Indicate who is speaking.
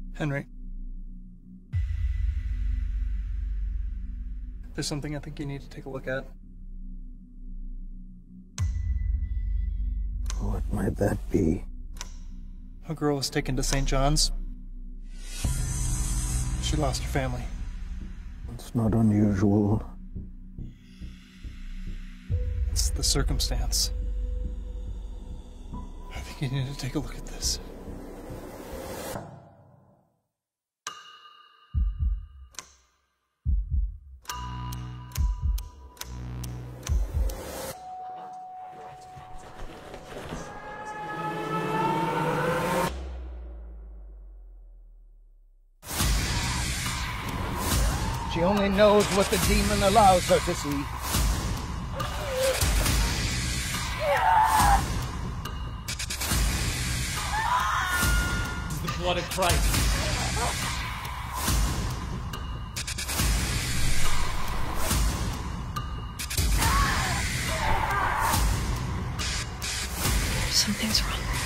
Speaker 1: Henry. There's something I think you need to take a look at.
Speaker 2: What might that be?
Speaker 1: A girl was taken to St. John's. She lost her family.
Speaker 2: It's not unusual.
Speaker 1: It's the circumstance. I think you need to take a look at this.
Speaker 3: She only knows what the demon allows her to see.
Speaker 4: This is the blood of Christ.
Speaker 5: Something's wrong.